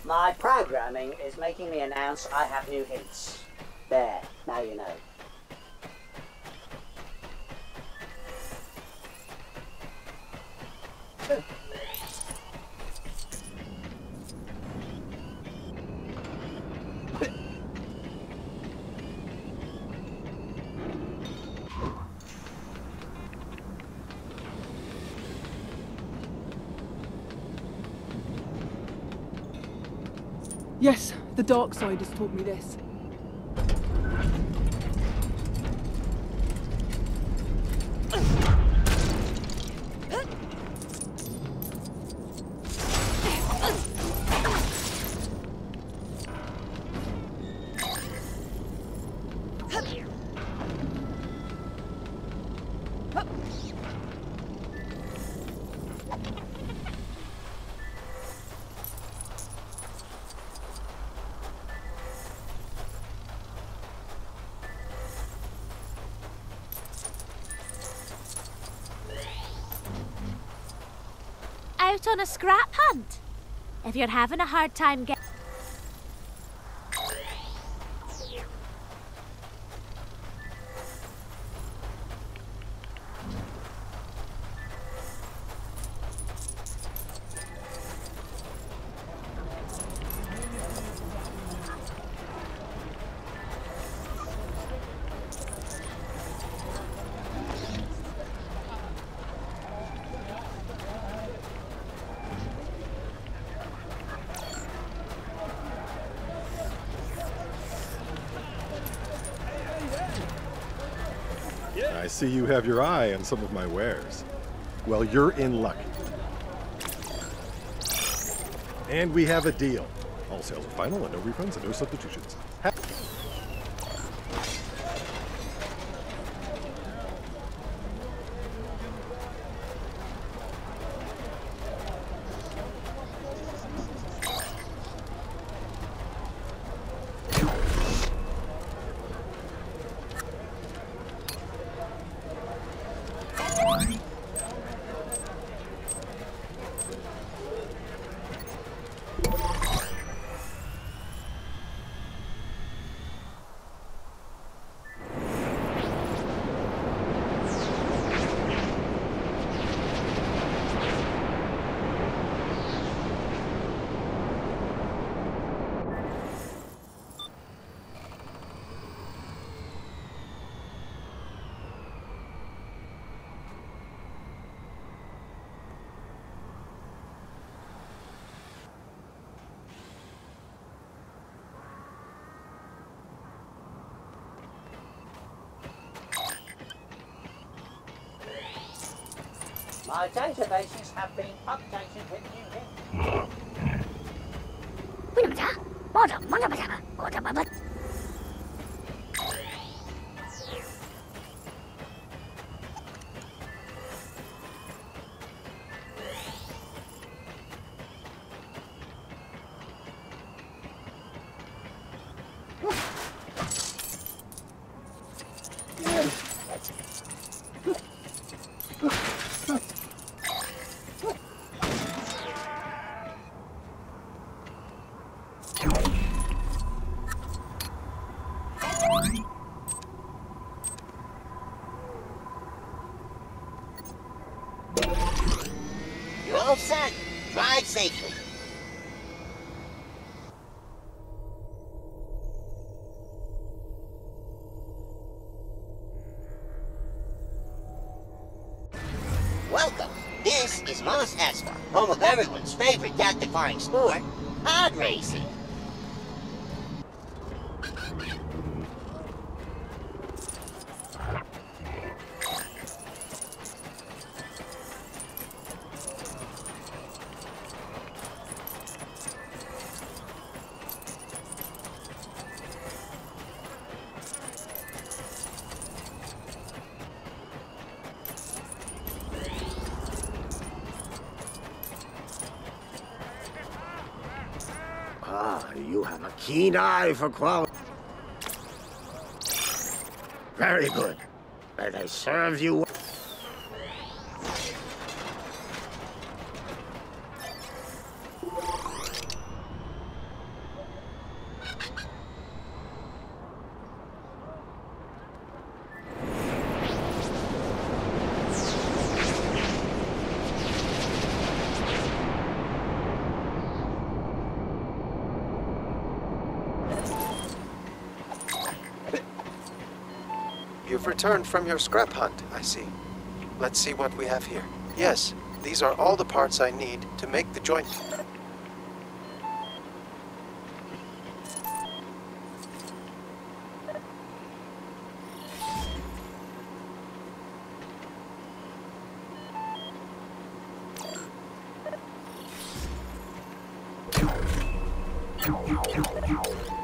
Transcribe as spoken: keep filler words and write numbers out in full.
My programming is making me announce I have new hints. There, now you know. Yes, the dark side has taught me this. Out on a scrap hunt. If you're having a hard time getting... I see you have your eye on some of my wares. Well, you're in luck. And we have a deal. All sales are final and no refunds and no substitutions. Ha My databases have been updated with new hints. You're all set. Drive safely. Welcome. This is Mos Espa, home of everyone's favorite death-defying sport, pod racing. Ah, you have a keen eye for quality. Very good. May they serve you well. You've returned from your scrap hunt, I see. Let's see what we have here. Yes, these are all the parts I need to make the joint. Thank you.